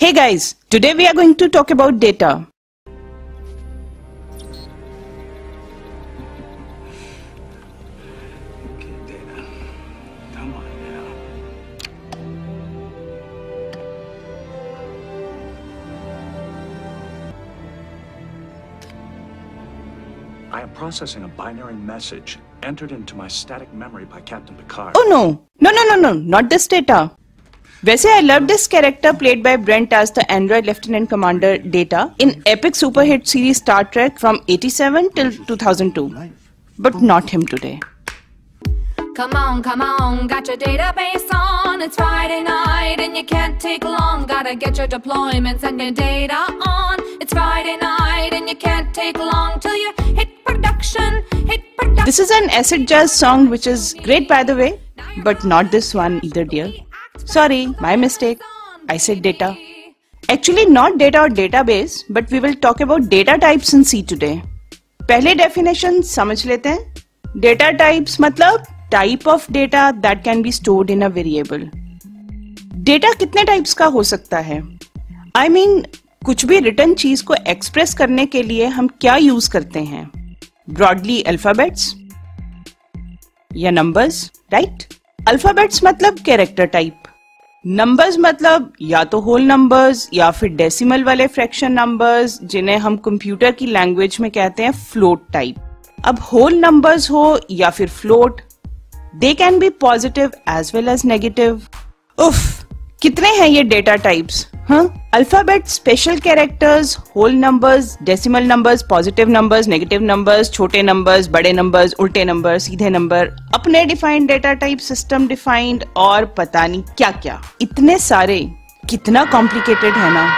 Hey guys, today we are going to talk about data. Okay, data. Come on now. I am processing a binary message entered into my static memory by Captain Picard. Oh no, not this data. वैसे I love this character played by Brent as the android Lieutenant Commander Data in epic super hit series Star Trek from 87 till 2002. But not him today. Come on, got your database on. It's Friday night and you can't take long. Gotta get your deployments and your data on. It's Friday night and you can't take long till you hit production. This is an acid jazz song which is great by the way, but not this one either, dear. Sorry, my mistake. I said data. Actually not data or database, but we will talk about data types in C today. पहले definition समझ लेते हैं. Data types मतलब type of data that can be stored in a variable. Data कितने types का हो सकता है? I mean, कुछ भी written चीज को express करने के लिए हम क्या use करते हैं? Broadly alphabets या numbers, right? Alphabets मतलब character type. नंबर्स मतलब या तो होल नंबर्स या फिर डेसिमल वाले फ्रैक्शन नंबर्स जिन्हें हम कंप्यूटर की लैंग्वेज में कहते हैं फ्लोट टाइप. अब होल नंबर्स हो या फिर float, they can be positive as well as negative. उफ, कितने हैं ये data types? Alphabet, special characters, whole numbers, decimal numbers, positive numbers, negative numbers, छोटे नंबर्स, बड़े नंबर्स, उल्टे नंबर, सीधे नंबर, अपने defined data type, system defined और पता नहीं क्या क्या. इतने सारे, कितना कॉम्प्लिकेटेड है ना.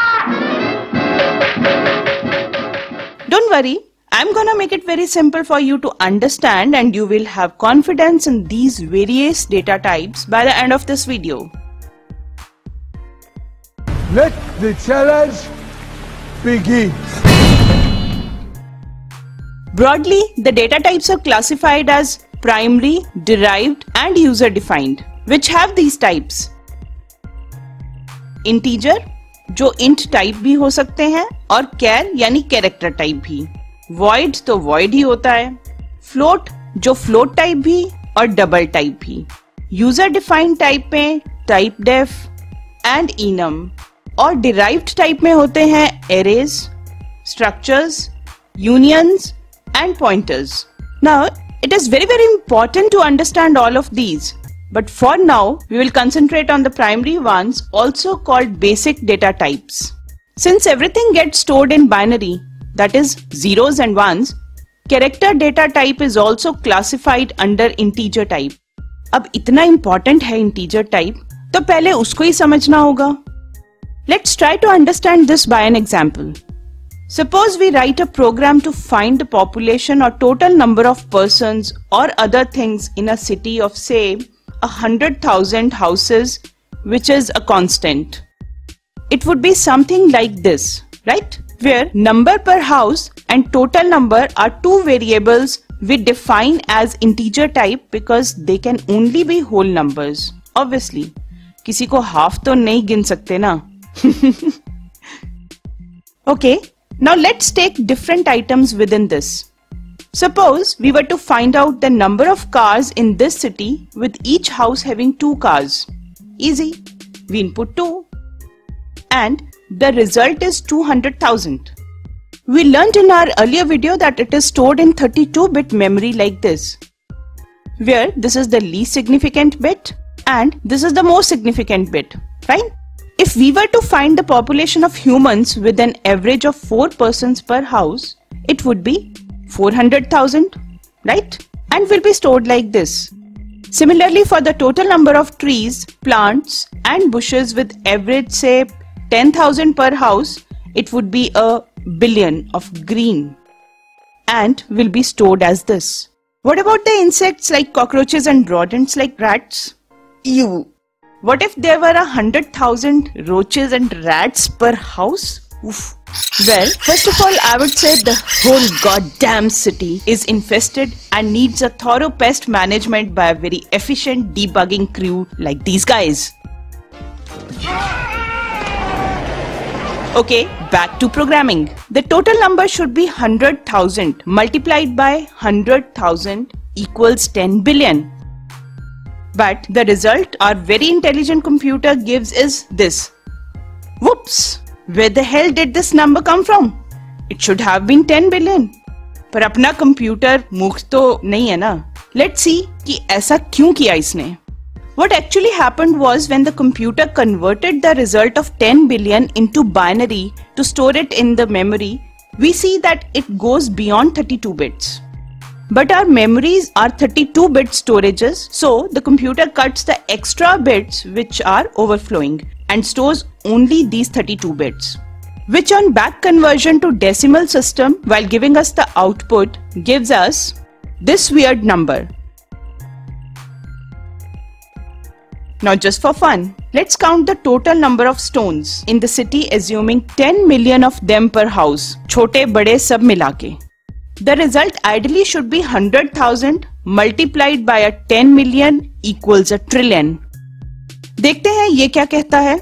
Don't worry, I'm gonna make it very simple for you to understand and you will have confidence in these various data types by the end of this video. Let the challenge begin. Broadly, the data types are classified as primary, derived and user defined, which have these types. Integer, जो int type भी हो सकते हैं, और char यानी character type भी. Void तो void ही होता है. Float, जो float type भी और double type भी. User defined type में typedef and enum. और derived type में होते हैं arrays, structures, unions and pointers. Now, it is very important to understand all of these. But for now, we will concentrate on the primary ones, also called basic data types. Since everything gets stored in binary, that is zeros and ones, character data type is also classified under integer type. अब इतना important है integer type, तो पहले उसको ही समझना होगा. Let's try to understand this by an example. Suppose we write a program to find the population or total number of persons or other things in a city of say 100,000 houses, which is a constant. It would be something like this, right? Where number per house and total number are two variables we define as integer type because they can only be whole numbers. Obviously, किसी को half तो नहीं गिन सकते ना. Okay, now let's take different items within this. Suppose we were to find out the number of cars in this city with each house having 2 cars. Easy. We input 2 and the result is 200,000. We learned in our earlier video that it is stored in 32-bit memory like this, where this is the least significant bit and this is the most significant bit, right? If we were to find the population of humans with an average of 4 persons per house, it would be 400,000, right? And will be stored like this. Similarly, for the total number of trees, plants and bushes with average say 10,000 per house, it would be a billion of green and will be stored as this. What about the insects like cockroaches and rodents like rats? Ew! What if there were 100,000 roaches and rats per house? Oof. Well, first of all, I would say the whole goddamn city is infested and needs a thorough pest management by a very efficient debugging crew like these guys. Okay, back to programming. The total number should be 100,000 multiplied by 100,000 equals 10 billion. But the result our very intelligent computer gives is this. Whoops! Where the hell did this number come from? It should have been 10 billion. पर अपना computer मूर्ख तो नहीं है ना. Let's see कि ऐसा क्यों किया इसने. What actually happened was when the computer converted the result of 10 billion into binary to store it in the memory, we see that it goes beyond 32 bits. But our memories are 32-bit storages, so the computer cuts the extra bits which are overflowing and stores only these 32 bits, which on back conversion to decimal system while giving us the output gives us this weird number. Now just for fun, let's count the total number of stones in the city assuming 10 million of them per house, छोटे बड़े सब मिलाके. The result ideally should be 100,000 multiplied by a 10 million equals a trillion. देखते हैं ये क्या कहता है.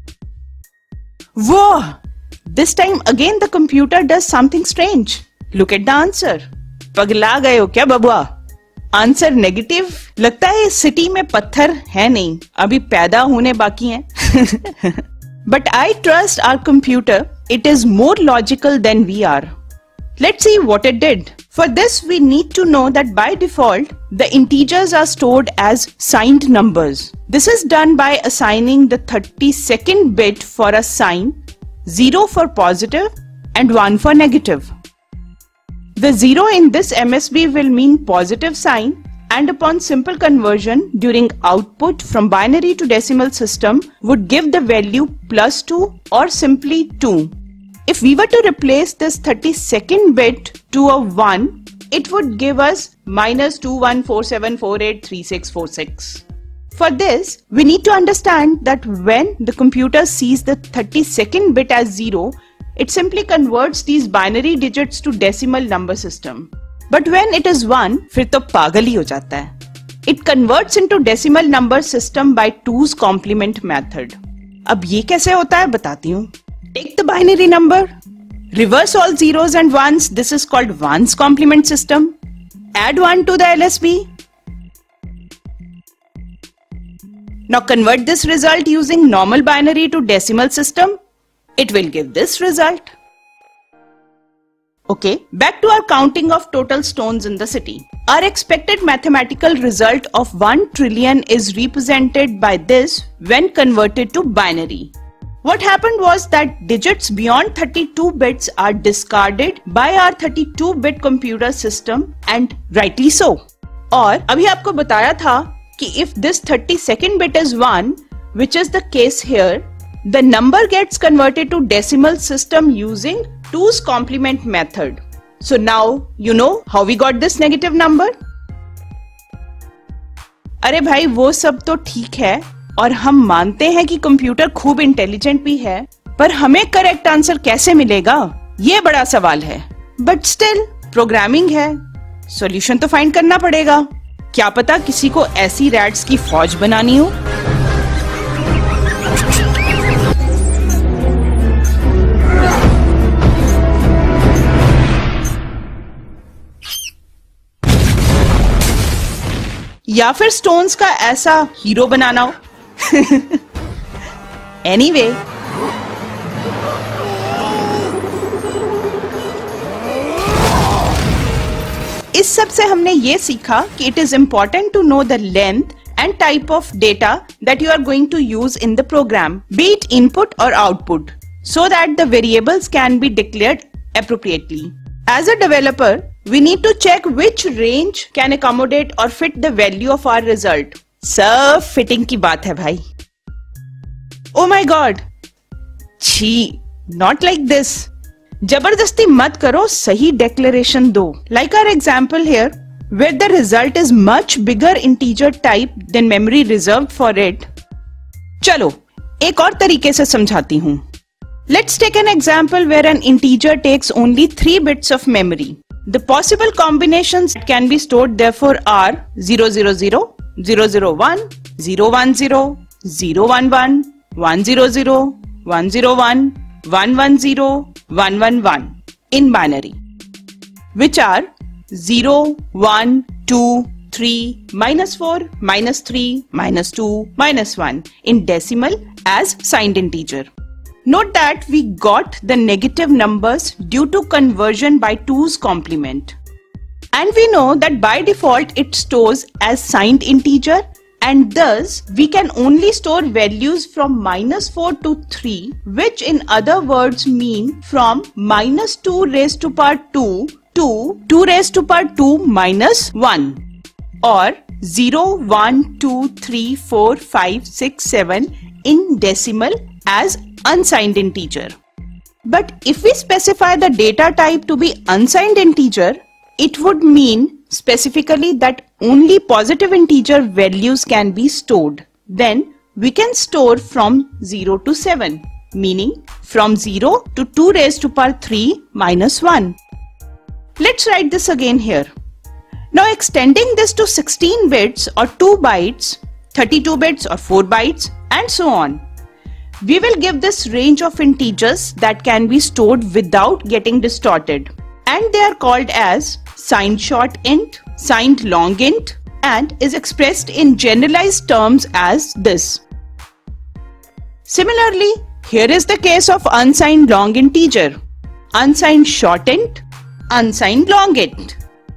Whoa! This time again the computer does something strange. Look at the answer. पगला गए हो क्या बबुआ? Answer negative. लगता है इस सिटी में पत्थर है नहीं, अभी पैदा होने बाकी हैं. But I trust our computer. It is more logical than we are. Let's see what it did. For this we need to know that by default the integers are stored as signed numbers. This is done by assigning the 32nd bit for a sign, 0 for positive and 1 for negative. The 0 in this MSB will mean positive sign, and upon simple conversion during output from binary to decimal system would give the value +2 or simply 2. If we were to replace this 32nd bit to a 1, it would give us -2147483646. For this, we need to understand that when the computer sees the 32nd bit as 0, it simply converts these binary digits to decimal number system. But when it is 1, फिर तो पागल ही हो जाता है. It converts into decimal number system by 2's complement method. अब ये कैसे होता है बताती हूँ. Take the binary number, reverse all zeros and ones. This is called 1's complement system. Add 1 to the LSB. Now convert this result using normal binary to decimal system. It will give this result. Okay, back to our counting of total stones in the city. Our expected mathematical result of 1 trillion is represented by this when converted to binary. What happened was that digits beyond 32 bits are discarded by our 32-bit computer system, and rightly so. और अभी आपको बताया था कि if this 32nd bit is 1, which is the case here, the number gets converted to decimal system using 2's complement method. So now you know how we got this negative number? अरे भाई वो सब तो ठीक है और हम मानते हैं कि कंप्यूटर खूब इंटेलिजेंट भी है, पर हमें करेक्ट आंसर कैसे मिलेगा ये बड़ा सवाल है. बट स्टिल प्रोग्रामिंग है, सॉल्यूशन तो फाइंड करना पड़ेगा. क्या पता किसी को ऐसी रैट्स की फौज बनानी हो. या फिर स्टोन्स का ऐसा हीरो बनाना हो. एनीवे, इस सब से हमने ये सीखा कि it is important to know the length and type of data that you are going to use in the program, be it input और output, so that the variables can be declared appropriately. As a developer, we need to check which range can accommodate or fit the value of our result. सब fitting की बात है भाई. Oh my God! छी, not like this. जबरदस्ती मत करो, सही declaration दो. Like our example here, where the result is much bigger integer type than memory reserved for it. चलो, एक और तरीके से समझाती हूँ. Let's take an example where an integer takes only 3 bits of memory. The possible combinations that can be stored therefore are 000, 001, 010, 011, 100, 101, 110, 111 in binary, which are 0, 1, 2, 3, -4, -3, -2, -1 in decimal as signed integer. Note that we got the negative numbers due to conversion by 2's complement. And we know that by default it stores as signed integer, and thus we can only store values from -4 to 3, which in other words mean from -2 raised to power 2 to 2 raised to power 2 minus 1, or 0, 1, 2, 3, 4, 5, 6, 7 in decimal as unsigned integer. But if we specify the data type to be unsigned integer, it would mean specifically that only positive integer values can be stored. Then we can store from 0 to 7, meaning from 0 to 2 raised to power 3 minus 1. Let's write this again here. Now extending this to 16 bits or 2 bytes, 32 bits or 4 bytes, and so on, we will give this range of integers that can be stored without getting distorted. And they are called as signed short int, signed long int, and is expressed in generalized terms as this. Similarly, here is the case of unsigned long integer, unsigned short int, unsigned long int.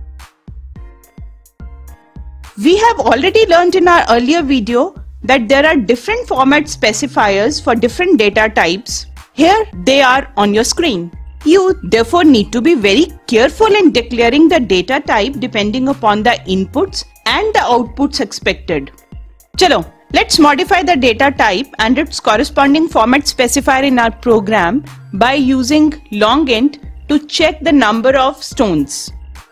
We have already learned in our earlier video that there are different format specifiers for different data types. Here they are on your screen. You therefore need to be very careful in declaring the data type depending upon the inputs and the outputs expected. Chalo, let's modify the data type and its corresponding format specifier in our program by using long int to check the number of stones.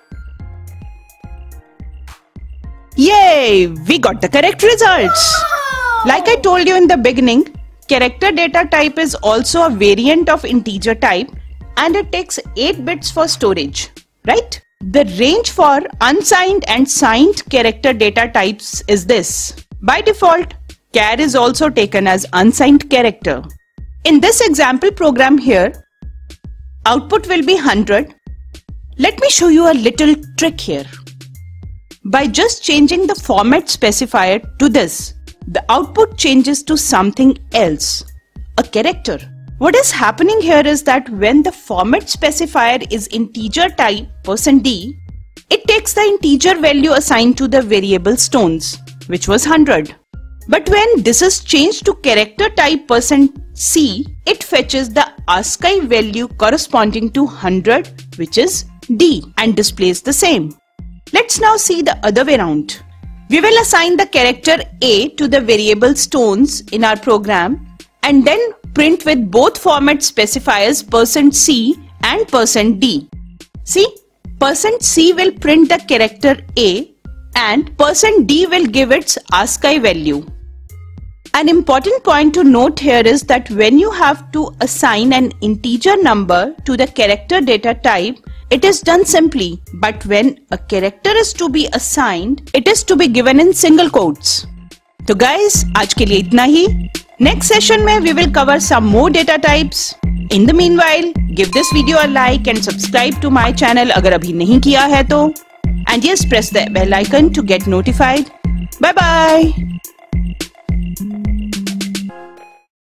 Yay! We got the correct results! Like I told you in the beginning, character data type is also a variant of integer type, and it takes 8 bits for storage, right? The range for unsigned and signed character data types is this. By default, char is also taken as unsigned character. In this example program here, output will be 100. Let me show you a little trick here. By just changing the format specifier to this, the output changes to something else, a character. What is happening here is that when the format specifier is integer type %d, it takes the integer value assigned to the variable stones, which was 100. But when this is changed to character type %c, it fetches the ASCII value corresponding to 100, which is d, and displays the same. Let's now see the other way around. We will assign the character a to the variable stones in our program and then print with both format specifiers %c and %d. See, %c will print the character a and %d will give its ASCII value. An important point to note here is that when you have to assign an integer number to the character data type, it is done simply, but when a character is to be assigned, it is to be given in single quotes. So guys, आज के लिए इतना ही. Next session में we will cover some more data types. In the meanwhile, give this video a like and subscribe to my channel अगर अभी नहीं किया है तो. And yes, press the bell icon to get notified. Bye bye.